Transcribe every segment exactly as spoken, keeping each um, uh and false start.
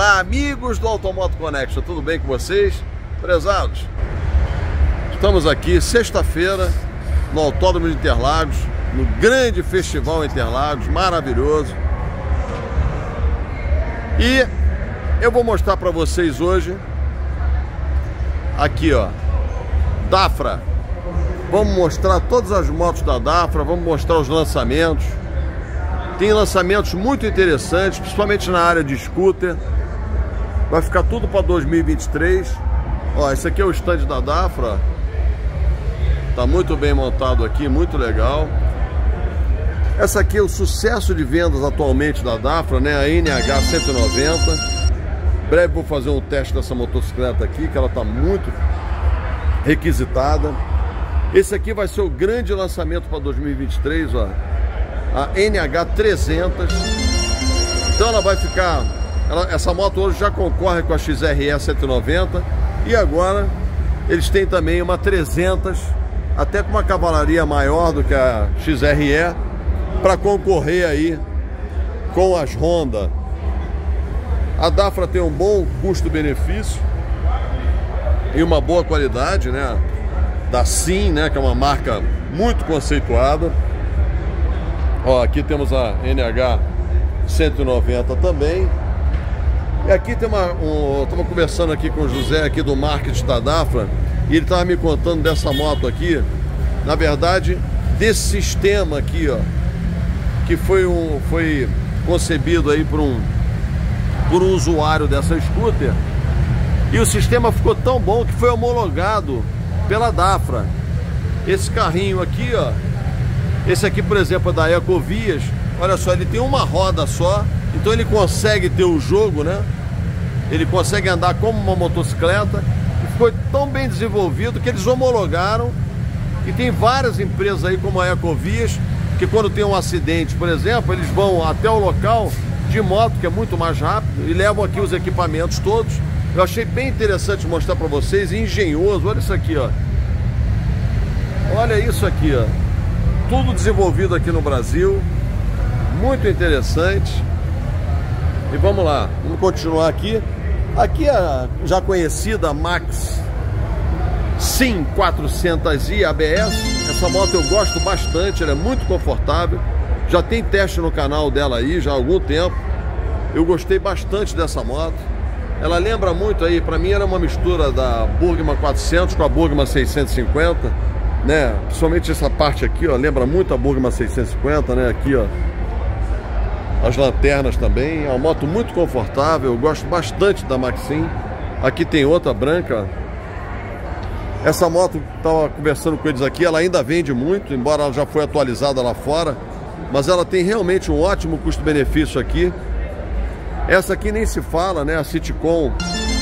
Olá, amigos do Automoto Connection, tudo bem com vocês? Prezados, estamos aqui sexta-feira no Autódromo de Interlagos, no grande festival Interlagos, maravilhoso. E eu vou mostrar para vocês hoje, aqui ó, Dafra. Vamos mostrar todas as motos da Dafra, vamos mostrar os lançamentos. Tem lançamentos muito interessantes, principalmente na área de scooter. Vai ficar tudo para dois mil e vinte e três. Ó, esse aqui é o stand da Dafra. Tá muito bem montado aqui, muito legal. Essa aqui é o sucesso de vendas atualmente da Dafra, né? A N H cento e noventa. Em breve vou fazer um teste dessa motocicleta aqui, que ela tá muito requisitada. Esse aqui vai ser o grande lançamento para dois mil e vinte e três, ó. A N H trezentos. Então ela vai ficar... Ela, essa moto hoje já concorre com a X R E cento e noventa. E agora eles têm também uma trezentos, até com uma cavalaria maior do que a X R E, para concorrer aí com as Honda. A Dafra tem um bom custo-benefício e uma boa qualidade, né? Da Sim, né? Que é uma marca muito conceituada. Ó, aqui temos a N H cento e noventa também. E aqui tem uma... Um, estava conversando aqui com o José aqui do marketing da Dafra, e ele estava me contando dessa moto aqui, na verdade, desse sistema aqui, ó, que foi, um, foi concebido aí por um, por um usuário dessa scooter, e o sistema ficou tão bom que foi homologado pela Dafra. Esse carrinho aqui, ó, esse aqui, por exemplo, é da Ecovias. Olha só, ele tem uma roda só, então ele consegue ter o jogo, né? Ele consegue andar como uma motocicleta. E ficou tão bem desenvolvido que eles homologaram. E tem várias empresas aí, como a Ecovias, que quando tem um acidente, por exemplo, eles vão até o local de moto, que é muito mais rápido, e levam aqui os equipamentos todos. Eu achei bem interessante mostrar para vocês, engenhoso. Olha isso aqui, ó. Olha isso aqui, ó. Tudo desenvolvido aqui no Brasil. Muito interessante. E vamos lá, vamos continuar aqui. Aqui é a já conhecida Max Sim quatrocentos i A B S. Essa moto eu gosto bastante, ela é muito confortável. Já tem teste no canal dela aí, já há algum tempo. Eu gostei bastante dessa moto. Ela lembra muito aí, pra mim era uma mistura da Burgman quatrocentos com a Burgman seiscentos e cinquenta, né? Principalmente essa parte aqui, ó, lembra muito a Burgman seiscentos e cinquenta, né? Aqui, ó, as lanternas também. É uma moto muito confortável, eu gosto bastante da Maxim. Aqui tem outra branca. Essa moto, estava conversando com eles aqui, ela ainda vende muito, embora ela já foi atualizada lá fora, mas ela tem realmente um ótimo custo-benefício aqui. Essa aqui nem se fala, né? A Citicon,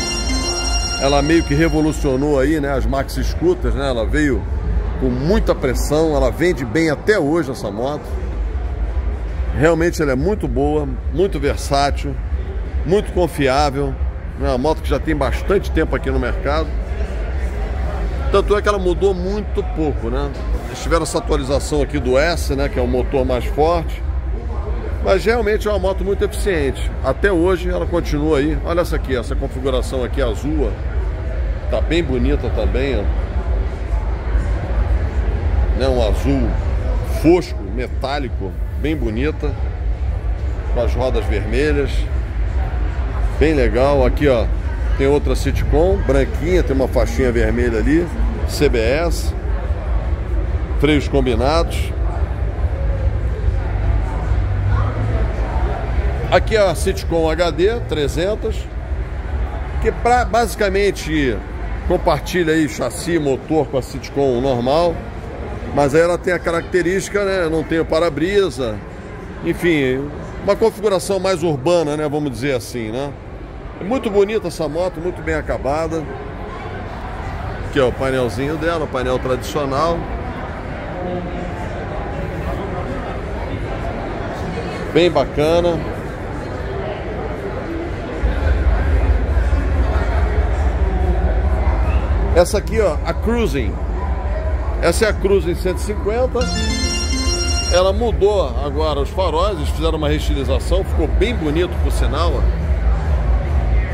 ela meio que revolucionou aí, né? As Maxi Scooters, né? Ela veio com muita pressão, ela vende bem até hoje essa moto. Realmente ela é muito boa, muito versátil, muito confiável. É uma moto que já tem bastante tempo aqui no mercado. Tanto é que ela mudou muito pouco, né? Eles tiveram essa atualização aqui do S, né? Que é um motor mais forte. Mas realmente é uma moto muito eficiente. Até hoje ela continua aí. Olha essa aqui, essa configuração aqui azul, ó. Tá bem bonita também, ó. Né? Um azul fosco, metálico, bem bonita, com as rodas vermelhas, bem legal. Aqui ó, tem outra Citicon, branquinha, tem uma faixinha vermelha ali, C B S, freios combinados. Aqui a Citicon H D trezentos, que pra, basicamente compartilha aí chassi e motor com a Citicon normal. Mas aí ela tem a característica, né? Não tem o para-brisa. Enfim, uma configuração mais urbana, né? Vamos dizer assim, né? É muito bonita essa moto, muito bem acabada. Aqui ó, o painelzinho dela, o painel tradicional. Bem bacana. Essa aqui ó, a Cruising. Essa é a Cruising cento e cinquenta. Ela mudou agora os faróis, eles fizeram uma reestilização, ficou bem bonito por sinal, ó.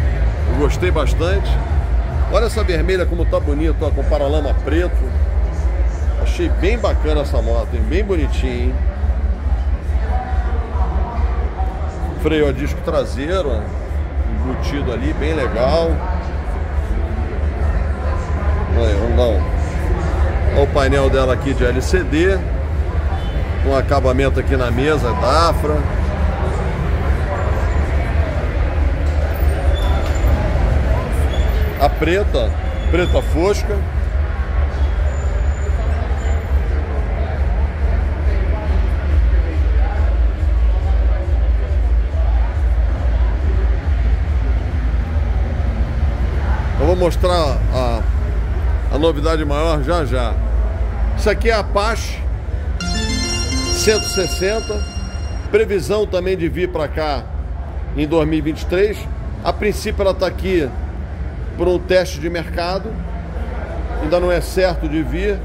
Eu gostei bastante. Olha essa vermelha como tá bonito, ó, com paralama preto. Achei bem bacana essa moto, hein? Bem bonitinho, hein? Freio a disco traseiro, ó, embutido ali, bem legal. Aí, vamos dar um... Olha o painel dela aqui de L C D. Um acabamento aqui na mesa, Dafra. A preta, preta fosca. Eu vou mostrar a, a novidade maior já já. Isso aqui é a Apache cento e sessenta. Previsão também de vir para cá em dois mil e vinte e três. A princípio ela está aqui por um teste de mercado. Ainda não é certo de vir.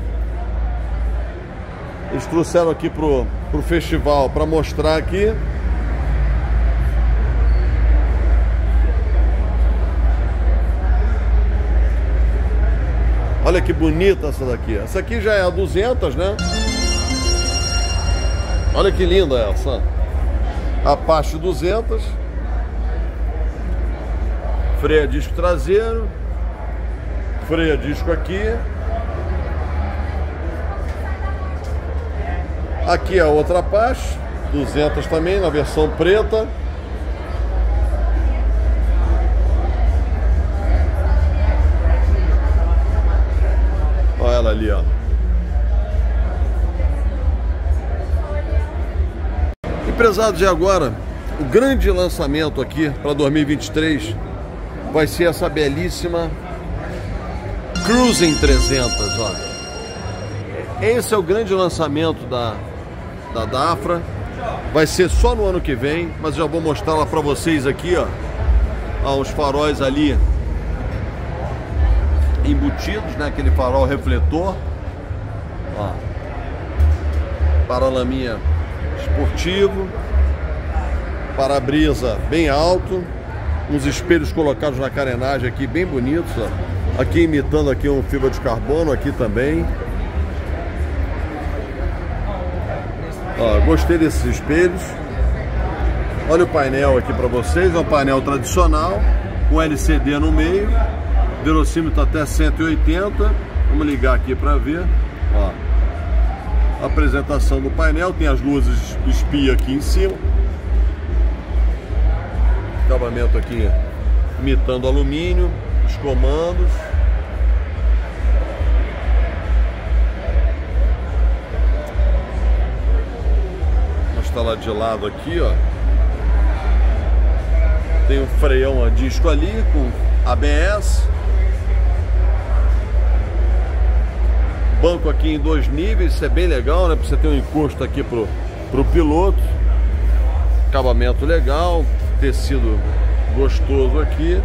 Eles trouxeram aqui pro, pro festival para mostrar aqui. Olha que bonita essa daqui. Essa aqui já é a duzentos, né? Olha que linda essa. Apache duzentos. Freio a disco traseiro. Freio a disco aqui. Aqui é a outra Apache duzentos também, na versão preta. Olha ela ali, ó. Empresários, de agora, o grande lançamento aqui para dois mil e vinte e três vai ser essa belíssima Cruising trezentos, ó. Esse é o grande lançamento da, da Dafra. Vai ser só no ano que vem, mas já vou mostrar lá para vocês aqui, ó. Ó, os faróis ali embutidos, né? Aquele farol refletor, ó. Paralaminha esportivo, para-brisa bem alto, uns espelhos colocados na carenagem aqui bem bonitos, ó. Aqui imitando aqui um fibra de carbono aqui também. Ó, gostei desses espelhos. Olha o painel aqui para vocês, é um painel tradicional com L C D no meio, velocímetro até cento e oitenta. Vamos ligar aqui para ver, ó. A apresentação do painel, tem as luzes espia aqui em cima. Acabamento aqui imitando alumínio, os comandos. Vou mostrar lá de lado aqui, ó. Tem um freião a disco ali com A B S. Banco aqui em dois níveis, isso é bem legal, né? Pra você ter um encosto aqui pro, pro piloto. Acabamento legal, tecido gostoso aqui.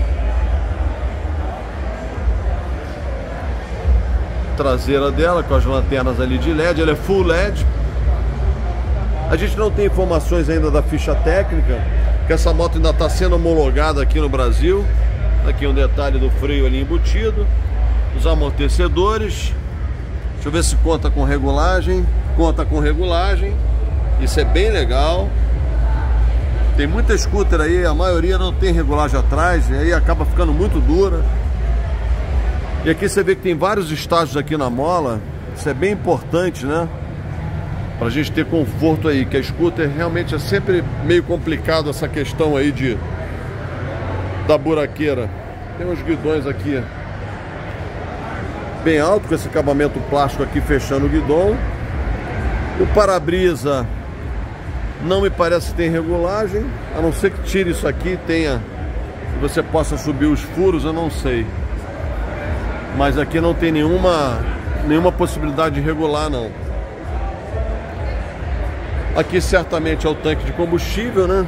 Traseira dela com as lanternas ali de L E D, ela é full L E D. A gente não tem informações ainda da ficha técnica, que essa moto ainda está sendo homologada aqui no Brasil. Aqui um detalhe do freio ali embutido, os amortecedores. Deixa eu ver se conta com regulagem. Conta com regulagem. Isso é bem legal. Tem muita scooter aí, a maioria não tem regulagem atrás, e aí acaba ficando muito dura. E aqui você vê que tem vários estágios aqui na mola. Isso é bem importante, né? Pra gente ter conforto aí, que a scooter realmente é sempre meio complicado essa questão aí de da buraqueira. Tem uns guidões aqui bem alto, com esse acabamento plástico aqui fechando o guidão. O para-brisa não me parece que tem regulagem, a não ser que tire isso aqui, tenha, você possa subir os furos, eu não sei. Mas aqui não tem nenhuma nenhuma possibilidade de regular, não. Aqui certamente é o tanque de combustível, né?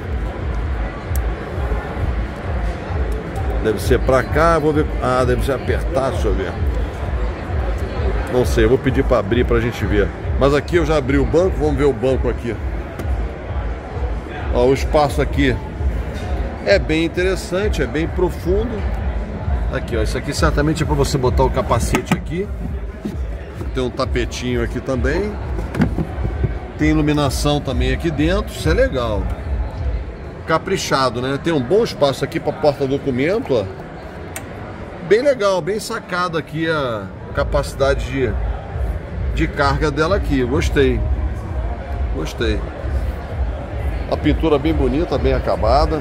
Deve ser pra cá, vou ver. Ah, deve ser apertar, deixa eu ver. Não sei, eu vou pedir para abrir pra gente ver. Mas aqui eu já abri o banco, vamos ver o banco aqui. Ó, o espaço aqui É bem interessante, é bem profundo. Aqui, ó, isso aqui certamente é para você botar o capacete aqui. Tem um tapetinho aqui também. Tem iluminação também aqui dentro, isso é legal. Caprichado, né? Tem um bom espaço aqui para porta-documento, ó. Bem legal, bem sacado aqui a capacidade de, de carga dela aqui. Gostei. Gostei. A pintura bem bonita, bem acabada.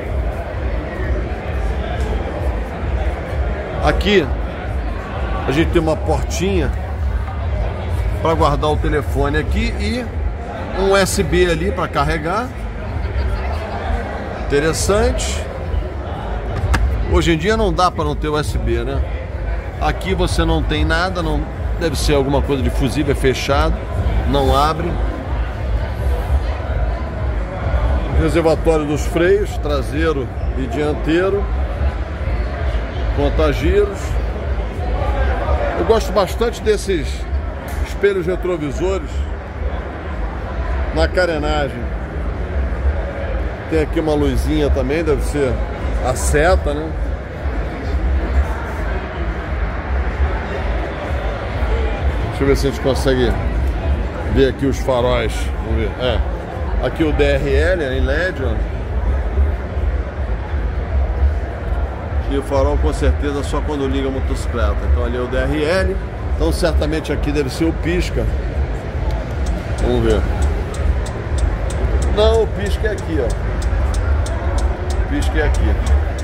Aqui a gente tem uma portinha para guardar o telefone aqui e um U S B ali para carregar. Interessante. Hoje em dia não dá para não ter U S B, né? Aqui você não tem nada, não deve ser alguma coisa de fusível, é fechado, não abre. Reservatório dos freios, traseiro e dianteiro. Conta-giros. Eu gosto bastante desses espelhos retrovisores na carenagem. Tem aqui uma luzinha também, deve ser a seta, né? Deixa eu ver se a gente consegue ver aqui os faróis. Vamos ver. É. Aqui o D R L em L E D, ó. E o farol com certeza só quando liga a motocicleta. Então ali é o D R L. Então certamente aqui deve ser o pisca. Vamos ver. Não, o pisca é aqui, ó. O pisca é aqui.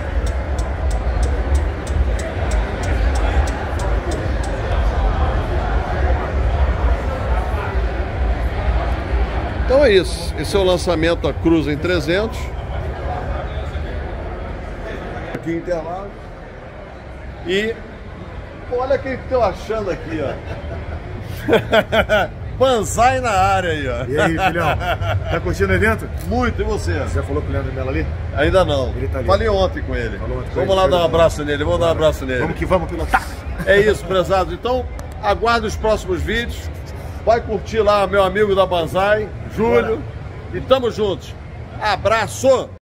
Então é isso. Esse é o lançamento da Cruiser em trezentos. Aqui em Interlagos. E olha quem que tô achando aqui, ó. Banzai na área aí, ó. E aí, filhão? Tá curtindo o evento? Muito, e você? Você já falou com o Leandro Mello ali? Ainda não. Ele tá ali. Falei ontem com ele. Falou ontem com vamos ele. lá dar um abraço nele, vamos dar um abraço nele. Vamos que vamos, pilotar! É isso, prezados. Então, aguarde os próximos vídeos. Vai curtir lá meu amigo da Banzai, Júlio. E tamo juntos. Abraço!